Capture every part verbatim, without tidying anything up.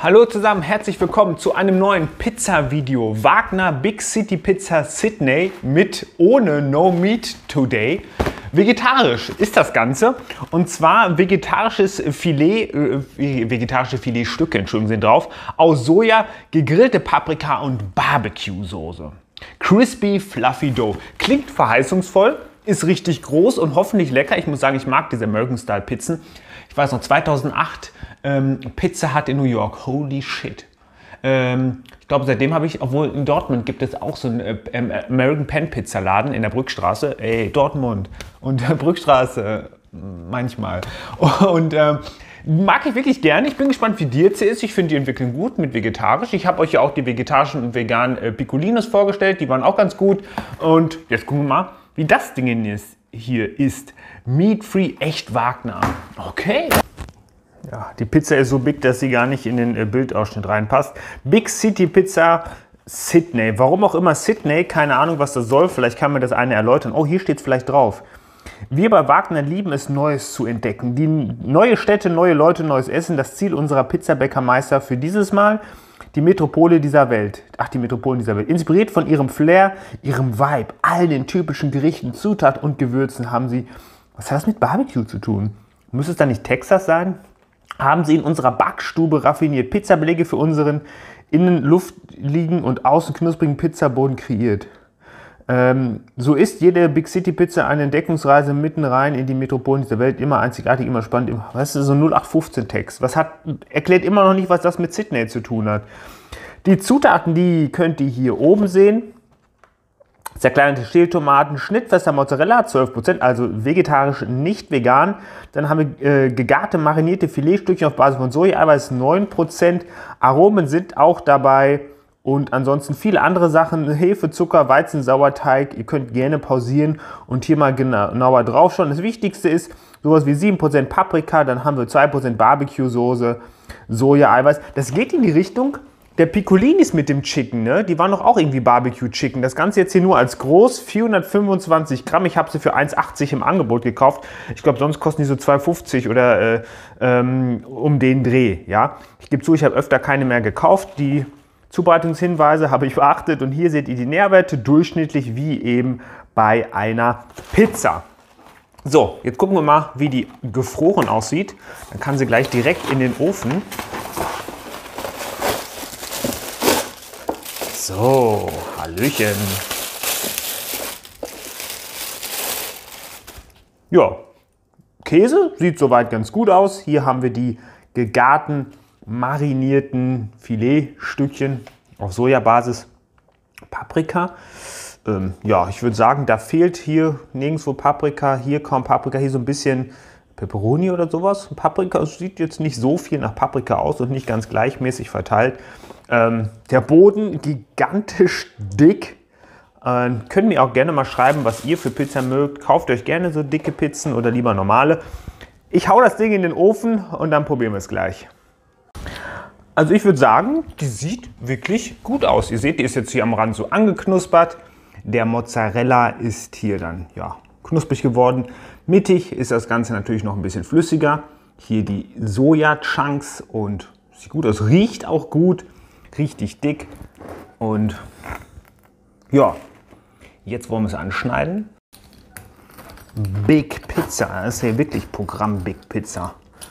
Hallo zusammen, herzlich willkommen zu einem neuen Pizza-Video. Wagner Big City Pizza Sydney mit ohne No Meat Today. Vegetarisch ist das Ganze und zwar vegetarisches Filet, äh, vegetarische Filetstücke, Entschuldigung, sind drauf, aus Soja, gegrillte Paprika und Barbecue-Soße. Crispy Fluffy Dough. Klingt verheißungsvoll, ist richtig groß und hoffentlich lecker. Ich muss sagen, ich mag diese American-Style-Pizzen. Ich weiß noch, zweitausendacht ähm, Pizza Hut in New York. Holy shit. Ähm, ich glaube, seitdem habe ich, obwohl in Dortmund gibt es auch so einen äh, American Pan Pizza Laden in der Brückstraße. Ey, Dortmund und äh, Brückstraße äh, manchmal. Und äh, mag ich wirklich gerne. Ich bin gespannt, wie die jetzt ist. Ich finde die entwickeln gut mit vegetarisch. Ich habe euch ja auch die vegetarischen und veganen äh, Piccolinos vorgestellt. Die waren auch ganz gut. Und jetzt gucken wir mal, wie das Ding ist, hier ist. Meat-free, echt Wagner. Okay. Ja, die Pizza ist so big, dass sie gar nicht in den äh, Bildausschnitt reinpasst. Big City Pizza Sydney. Warum auch immer Sydney, keine Ahnung, was das soll. Vielleicht kann mir das eine erläutern. Oh, hier steht es vielleicht drauf. Wir bei Wagner lieben es, Neues zu entdecken. Die neue Städte, neue Leute, neues Essen. Das Ziel unserer Pizzabäckermeister für dieses Mal. Die Metropole dieser Welt. Ach, die Metropolen dieser Welt. Inspiriert von ihrem Flair, ihrem Vibe, all den typischen Gerichten, Zutaten und Gewürzen haben sie... Was hat das mit Barbecue zu tun? Muss es dann nicht Texas sein? Haben sie in unserer Backstube raffiniert Pizzabelege für unseren innen luftliegen und außen knusprigen Pizzaboden kreiert. Ähm, so ist jede Big City Pizza eine Entdeckungsreise mitten rein in die Metropolen dieser Welt. Immer einzigartig, immer spannend. Immer, was ist so ein null acht fünfzehn Text? Was hat, erklärt immer noch nicht, was das mit Sydney zu tun hat. Die Zutaten, die könnt ihr hier oben sehen. Zerkleinerte Schältomaten, schnittfester Mozzarella, zwölf Prozent, also vegetarisch, nicht vegan. Dann haben wir äh, gegarte, marinierte Filetstückchen auf Basis von Soja-Eiweiß, neun Prozent. Aromen sind auch dabei und ansonsten viele andere Sachen. Hefe, Zucker, Weizen, Sauerteig. Ihr könnt gerne pausieren und hier mal genauer drauf schauen. Das Wichtigste ist sowas wie sieben Prozent Paprika, dann haben wir zwei Prozent Barbecue-Soße, Soja-Eiweiß. Das geht in die Richtung der Piccolinis mit dem Chicken, ne? Die waren doch auch irgendwie Barbecue-Chicken. Das Ganze jetzt hier nur als groß, vierhundertfünfundzwanzig Gramm. Ich habe sie für eins achtzig im Angebot gekauft. Ich glaube, sonst kosten die so zwei fünfzig oder äh, ähm, um den Dreh. Ja? Ich gebe zu, ich habe öfter keine mehr gekauft. Die Zubereitungshinweise habe ich beachtet. Und hier seht ihr die Nährwerte, durchschnittlich wie eben bei einer Pizza. So, jetzt gucken wir mal, wie die gefroren aussieht. Dann kann sie gleich direkt in den Ofen. So, Hallöchen. Ja, Käse sieht soweit ganz gut aus. Hier haben wir die gegarten, marinierten Filetstückchen auf Sojabasis. Paprika. Ähm, ja, ich würde sagen, da fehlt hier nirgendwo Paprika. Hier kaum Paprika, hier so ein bisschen Peperoni oder sowas. Paprika sieht jetzt nicht so viel nach Paprika aus und nicht ganz gleichmäßig verteilt. Ähm, der Boden gigantisch dick. Äh, könnt mir auch gerne mal schreiben, was ihr für Pizza mögt. Kauft euch gerne so dicke Pizzen oder lieber normale. Ich hau das Ding in den Ofen und dann probieren wir es gleich. Also ich würde sagen, die sieht wirklich gut aus. Ihr seht, die ist jetzt hier am Rand so angeknuspert. Der Mozzarella ist hier dann ja knusprig geworden. Mittig ist das Ganze natürlich noch ein bisschen flüssiger. Hier die Soja-Chunks und sieht gut aus, riecht auch gut. Richtig dick und ja, jetzt wollen wir es anschneiden. Big Pizza, das ist ja wirklich Programm Big Pizza.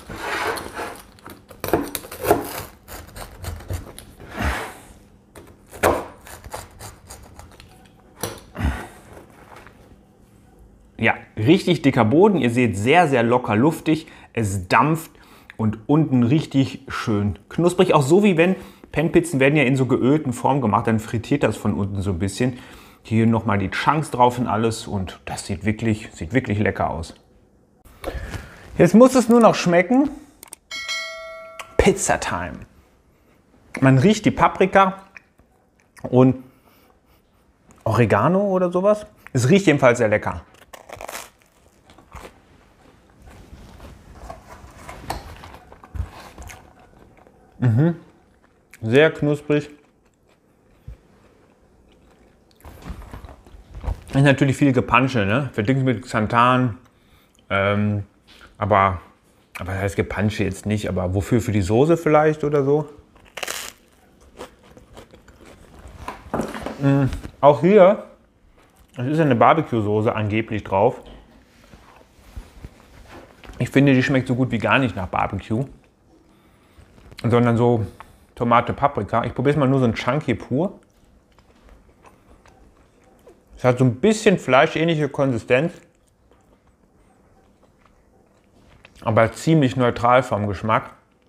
Ja, richtig dicker Boden, ihr seht sehr, sehr locker luftig, es dampft und unten richtig schön knusprig, auch so wie wenn Panpizzen werden ja in so geölten Form gemacht, dann frittiert das von unten so ein bisschen. Hier nochmal die Chunks drauf und alles und das sieht wirklich, sieht wirklich lecker aus. Jetzt muss es nur noch schmecken. Pizza Time. Man riecht die Paprika und Oregano oder sowas. Es riecht jedenfalls sehr lecker. Mhm. Sehr knusprig. Ist natürlich viel Gepansche, ne? Verdünnt mit Xanthan. Ähm, aber, aber das heißt Gepansche jetzt nicht. Aber wofür? Für die Soße vielleicht oder so? Auch hier, es ist eine Barbecue-Soße angeblich drauf. Ich finde, die schmeckt so gut wie gar nicht nach Barbecue, sondern so Tomate, Paprika. Ich probiere es mal nur so ein Chunky pur. Es hat so ein bisschen fleischähnliche Konsistenz, aber ziemlich neutral vom Geschmack.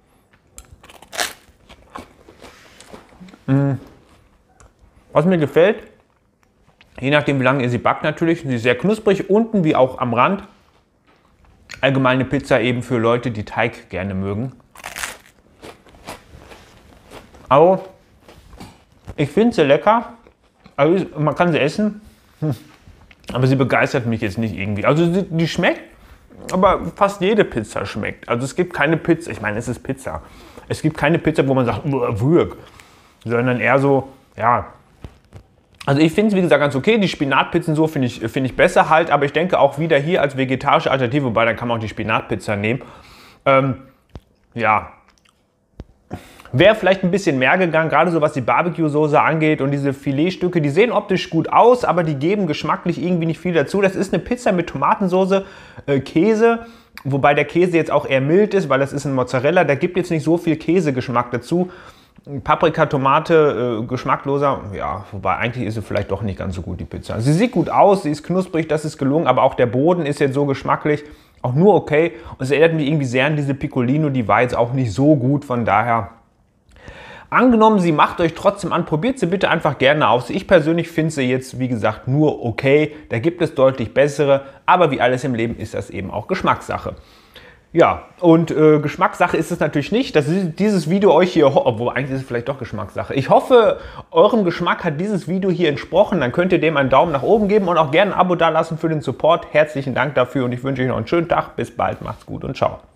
Was mir gefällt, je nachdem wie lange ihr sie backt natürlich, sie ist sehr knusprig, unten wie auch am Rand. Allgemeine Pizza eben für Leute, die Teig gerne mögen. Aber ich finde sie lecker, also man kann sie essen, aber sie begeistert mich jetzt nicht irgendwie. Also sie, die schmeckt, aber fast jede Pizza schmeckt. Also es gibt keine Pizza, ich meine es ist Pizza, es gibt keine Pizza, wo man sagt, würg, sondern eher so, ja. Also ich finde es, wie gesagt, ganz okay. Die Spinatpizzen so finde ich, find ich besser halt. Aber ich denke auch wieder hier als vegetarische Alternative, wobei dann kann man auch die Spinatpizza nehmen. Ähm, ja. Wäre vielleicht ein bisschen mehr gegangen, gerade so was die Barbecue-Soße angeht und diese Filetstücke. Die sehen optisch gut aus, aber die geben geschmacklich irgendwie nicht viel dazu. Das ist eine Pizza mit Tomatensoße, äh, Käse. Wobei der Käse jetzt auch eher mild ist, weil das ist ein Mozzarella. Da gibt jetzt nicht so viel Käsegeschmack dazu. Paprika, Tomate, äh, geschmackloser, ja, wobei eigentlich ist sie vielleicht doch nicht ganz so gut, die Pizza. Sie sieht gut aus, sie ist knusprig, das ist gelungen, aber auch der Boden ist jetzt so geschmacklich, auch nur okay. Und es erinnert mich irgendwie sehr an diese Piccolino, die war jetzt auch nicht so gut, von daher. Angenommen, sie macht euch trotzdem an, probiert sie bitte einfach gerne aus. Ich persönlich finde sie jetzt, wie gesagt, nur okay. Da gibt es deutlich bessere, aber wie alles im Leben ist das eben auch Geschmackssache. Ja, und äh, Geschmackssache ist es natürlich nicht, dass dieses Video euch hier, obwohl eigentlich ist es vielleicht doch Geschmackssache. Ich hoffe, eurem Geschmack hat dieses Video hier entsprochen. Dann könnt ihr dem einen Daumen nach oben geben und auch gerne ein Abo dalassen für den Support. Herzlichen Dank dafür und ich wünsche euch noch einen schönen Tag. Bis bald, macht's gut und ciao.